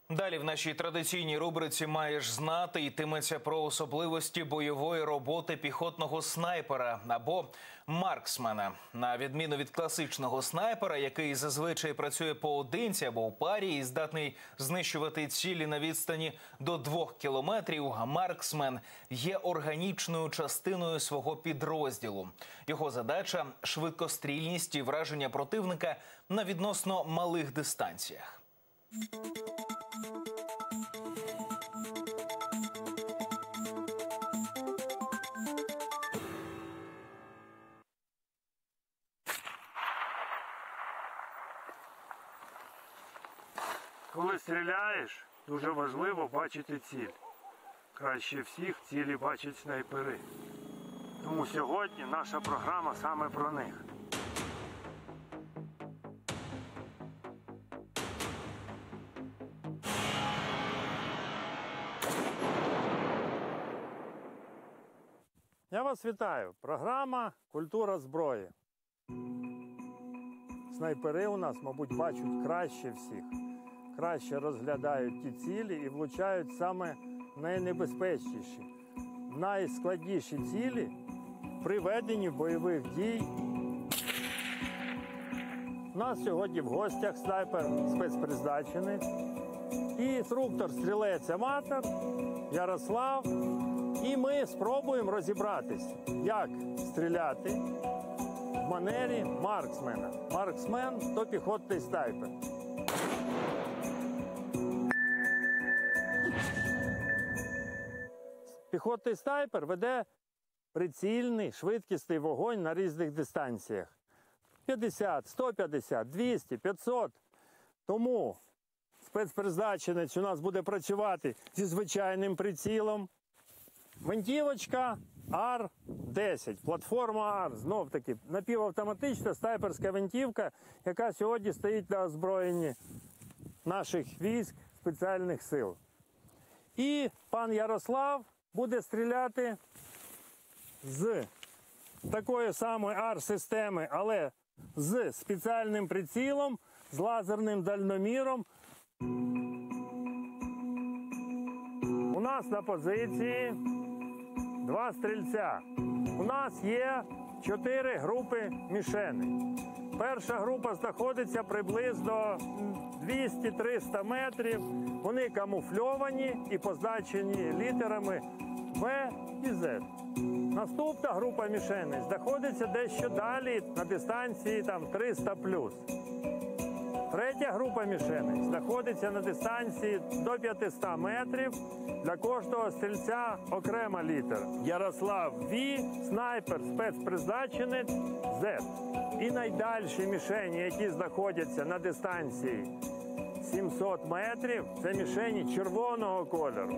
Далі в нашій традиційній рубриці «Маєш знати» йтиметься про особливості бойової роботи піхотного снайпера або марксмена. На відміну від класичного снайпера, який зазвичай працює поодинці або у парі і здатний знищувати цілі на відстані до 2 кілометрів, марксмен є органічною частиною свого підрозділу. Його задача – швидкострільність і враження противника на відносно малих дистанціях. Коли стріляєш, дуже важливо бачити ціль. Краще всіх цілі бачать снайпери. Тому сьогодні наша програма саме про них. Я вас вітаю. Програма «Культура зброї». Снайпери у нас, мабуть, бачать краще всіх. Краще розглядають ті цілі і влучають саме найнебезпечніші, найскладніші цілі при веденні бойових дій. У нас сьогодні в гостях снайпер спецпризначенець і інструктор-стрілець-аматор Ярослав. І ми спробуємо розібратись, як стріляти в манері марксмена. Марксмен – то піхотний снайпер. Піхотний снайпер веде прицільний, швидкісний вогонь на різних дистанціях. 50, 150, 200, 500. Тому спецпризначенець у нас буде працювати зі звичайним прицілом. Гвинтівочка АР-10, платформа АР, знов-таки напівавтоматична снайперська гвинтівка, яка сьогодні стоїть на озброєнні наших військ спеціальних сил. І пан Ярослав буде стріляти з такої самої АР-системи, але з спеціальним прицілом, з лазерним дальноміром. У нас на позиції 2 стрільця. У нас є 4 групи мішеней. Перша група знаходиться приблизно 200-300 метрів. Вони камуфльовані і позначені літерами В і З. Наступна група мішеней знаходиться дещо далі, на дистанції 300+. Третя група мішеней знаходиться на дистанції до 500 метрів. Для кожного стрільця окрема літера. Ярослав В, снайпер, спецпризначенець З. І найдальші мішені, які знаходяться на дистанції 700 метрів, це мішені червоного кольору.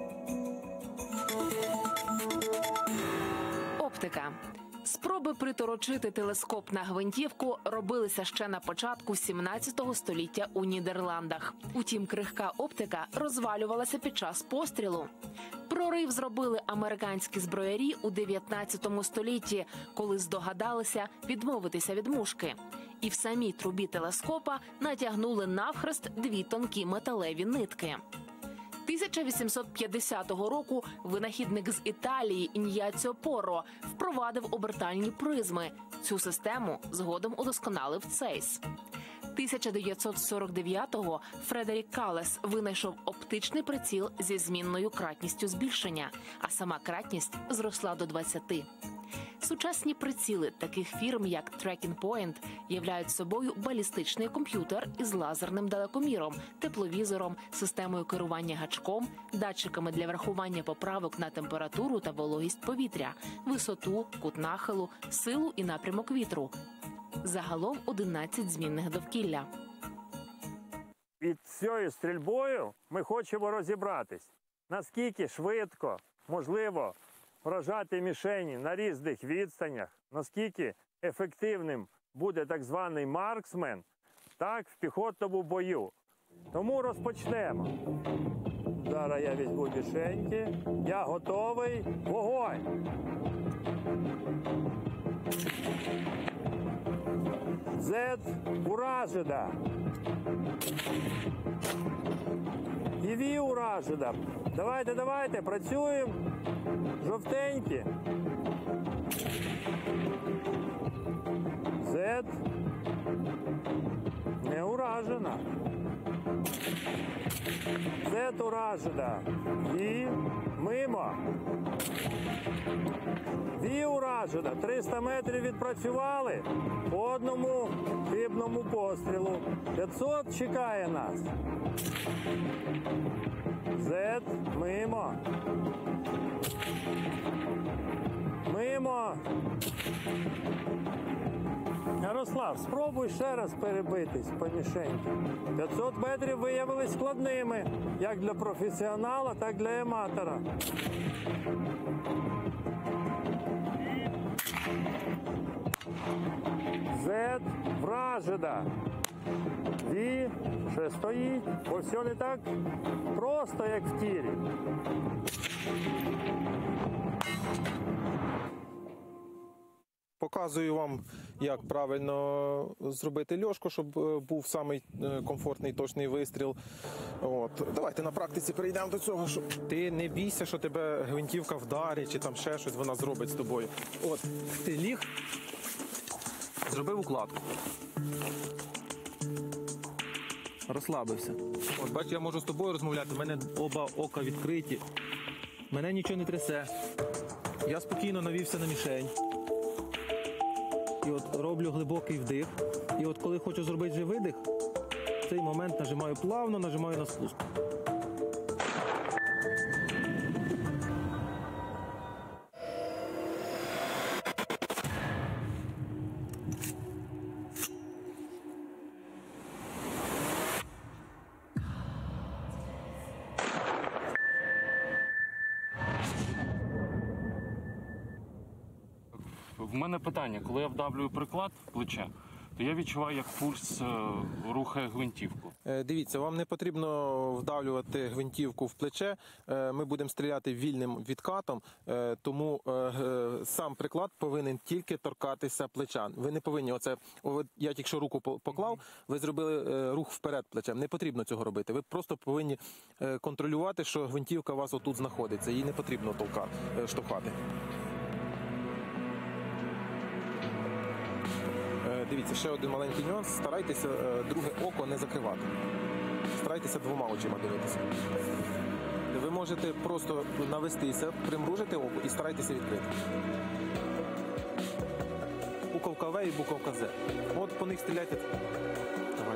Оптика. Спроби приторочити телескоп на гвинтівку робилися ще на початку 17 століття у Нідерландах. Утім, крихка оптика розвалювалася під час пострілу. Прорив зробили американські зброярі у 19 столітті, коли здогадалися відмовитися від мушки. І в самій трубі телескопа натягнули навхрест 2 тонкі металеві нитки. 1850 року винахідник з Італії Ін'яціо Порро впровадив обертальні призми. Цю систему згодом удосконалив Цейс. 1949-го Фредерік Калес винайшов оптичний приціл зі змінною кратністю збільшення, а сама кратність зросла до 20. Сучасні приціли таких фірм, як Tracking Point, являють собою балістичний комп'ютер із лазерним далекоміром, тепловізором, системою керування гачком, датчиками для врахування поправок на температуру та вологість повітря, висоту, кут нахилу, силу і напрямок вітру. Загалом 11 змінних довкілля. Від цією стрільбою ми хочемо розібратись, наскільки швидко можливо вражати мішені на різних відстанях, наскільки ефективним буде так званий марксмен, так в піхотному бою. Тому розпочнемо. Зараз я візьму мішеньки. Я готовий. Вогонь! Z уражена. І ві уражена. Давайте, давайте, працюємо. Жовтенькі. Z. Не уражена. Z уражена. І мимо. Ві уражена. 300 метрів відпрацювали по одному хибному пострілу. 500 чекає нас. Z. Мимо. Мимо. Ярослав, спробуй ще раз перебитись по мішеньки. 500 метрів виявились складними, як для професіонала, так і для аматора. Z вражена. Ві ще стоїть. Ось все не так просто, як в тірі. Показую вам, як правильно зробити льошку, щоб був самий комфортний точний вистріл. От. Давайте на практиці перейдемо до цього, щоб ти не бійся, що тебе гвинтівка вдарить чи там ще щось вона зробить з тобою. От, ти ліг, зробив укладку. Розслабився. От, бач, я можу з тобою розмовляти, в мене оба ока відкриті. Мене нічого не трясе. Я спокійно навівся на мішень. І от роблю глибокий вдих. І от коли хочу зробити вже видих, в цей момент нажимаю плавно, нажимаю на спуск. В мене питання, коли я вдавлюю приклад в плече, то я відчуваю, як пульс рухає гвинтівку. Дивіться, вам не потрібно вдавлювати гвинтівку в плече. Ми будемо стріляти вільним відкатом, тому сам приклад повинен тільки торкатися плеча. Ви не повинні, я тільки що руку поклав, ви зробили рух вперед плечем. Не потрібно цього робити. Ви просто повинні контролювати, що гвинтівка у вас отут знаходиться. Її не потрібно штовхати. Дивіться, ще один маленький нюанс. Старайтеся друге око не закривати. Старайтеся двома очима дивитися. Ви можете просто навестися, примружити око і старайтеся відкрити. Буковка В і буковка З. От по них стріляйте. Давай.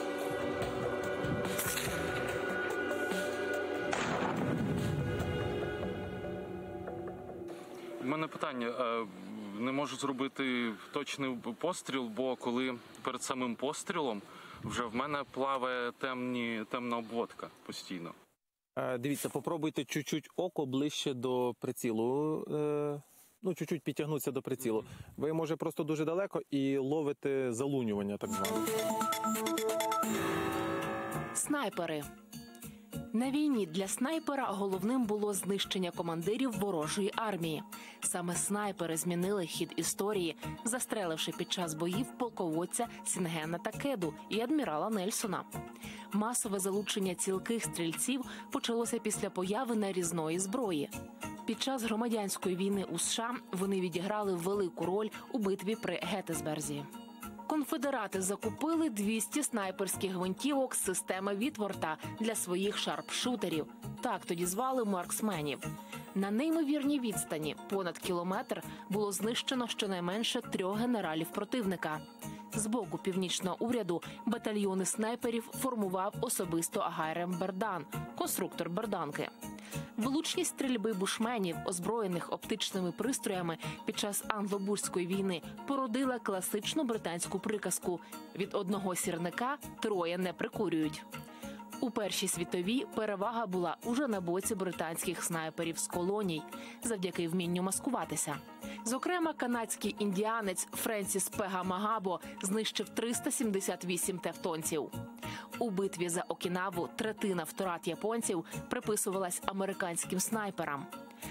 У мене питання. Не можу зробити точний постріл, бо коли перед самим пострілом вже в мене плаває темна обводка постійно. Дивіться, попробуйте чуть-чуть око ближче до прицілу. Чуть-чуть підтягнутися до прицілу. Ви, може, просто дуже далеко і ловите залунювання, так зване. Снайпери. На війні для снайпера головним було знищення командирів ворожої армії. Саме снайпери змінили хід історії, застреливши під час боїв полководця Сінгена Такеду і адмірала Нельсона. Масове залучення цілких стрільців почалося після появи нарізної зброї. Під час громадянської війни у США вони відіграли велику роль у битві при Геттисберзі. Конфедерати закупили 200 снайперських гвинтівок з системи Вітворта для своїх шарпшутерів. Так тоді звали марксменів. На неймовірній відстані, понад кілометр, було знищено щонайменше 3 генералів противника. З боку північного уряду батальйони снайперів формував особисто Гайрем Бердан, конструктор берданки. Влучність стрільби бушменів, озброєних оптичними пристроями під час англо-бурської війни, породила класичну британську приказку «Від одного сірника 3 не прикурюють». У Першій світовій перевага була уже на боці британських снайперів з колоній, завдяки вмінню маскуватися. Зокрема, канадський індіанець Френсіс Пега Магабо знищив 378 тевтонців. У битві за Окінаву третина втрат японців приписувалась американським снайперам.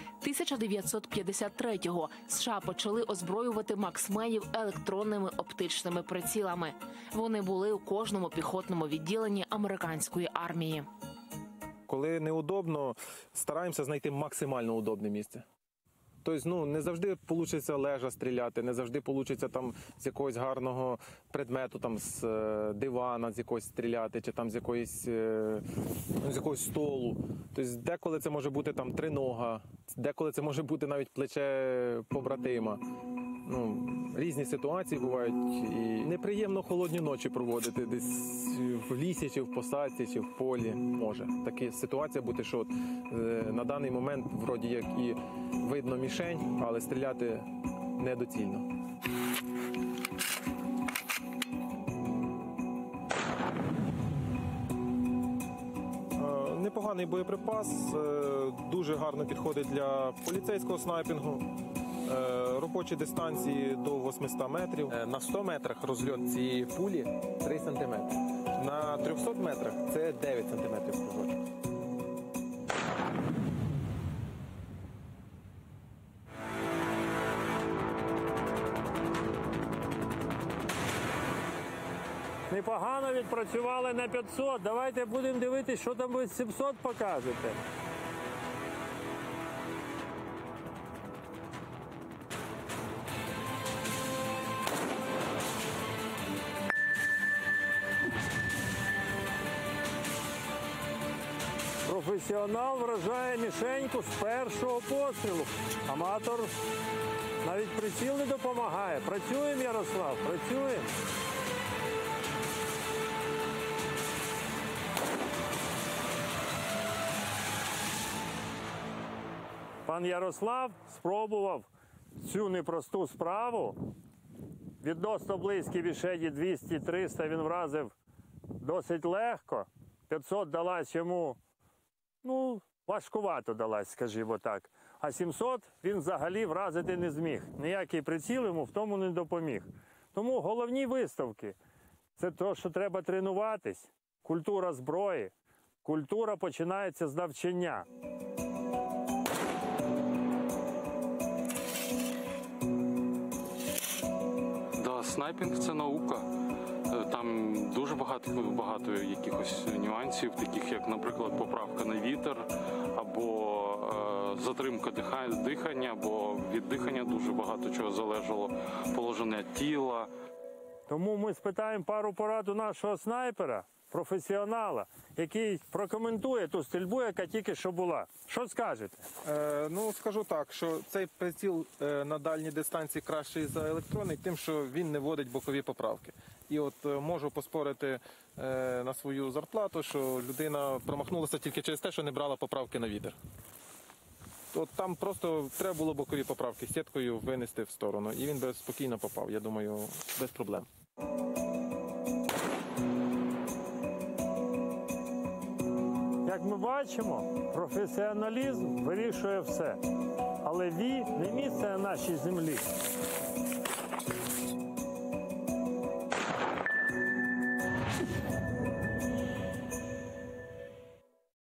1953-го США почали озброювати марксменів електронними оптичними прицілами. Вони були у кожному піхотному відділенні американської армії. Коли неудобно, стараємося знайти максимально удобне місце. Тобто, не завжди вийде лежа стріляти, не завжди вийде там з якогось гарного предмету, там з дивана з якогось стріляти, чи там з якогось столу. Тобто, деколи це може бути там тринога, деколи це може бути навіть плече побратима. Різні ситуації бувають, і неприємно холодні ночі проводити десь в лісі, чи в посадці, чи в полі. Може така ситуація бути, що на даний момент вроді як і видно мішень, але стріляти недоцільно. Непоганий боєприпас, дуже гарно підходить для поліцейського снайпінгу. Робочі дистанції до 800 метрів. На 100 метрах розльот цієї пулі 3 см. На 300 метрах це 9 см прыжочок. Непогано відпрацювали на 500. Давайте будемо дивитися, що там ви 700 покажете. Професіонал вражає мішеньку з першого пострілу. Аматор навіть приціл не допомагає. Працюємо, Ярослав, працюємо. Пан Ярослав спробував цю непросту справу. Відносно близькі мішені 200-300 він вразив досить легко. 500 далась йому, важкувато далась, скажімо так. А 700 він взагалі вразити не зміг. Ніякий приціл йому в тому не допоміг. Тому головні висновки – це те, що треба тренуватись. Культура зброї. Культура починається з навчання. Снайпінг – це наука. Там дуже багато якихось нюансів, таких як, наприклад, поправка на вітер, або затримка дихання, бо від дихання дуже багато чого залежало, положення тіла. Тому ми спитаємо пару порад у нашого снайпера, професіонала, який прокоментує ту стрільбу, яка тільки що була. Що скажете? Скажу так, що цей приціл на дальній дистанції кращий за електронний, тим, що він не вводить бокові поправки. І от можу поспорити на свою зарплату, що людина промахнулася тільки через те, що не брала поправки на вітер. От там просто треба було бокові поправки сіткою винести в сторону, і він би спокійно попав, я думаю, без проблем. Як ми бачимо, професіоналізм вирішує все. Але не місце на нашій землі.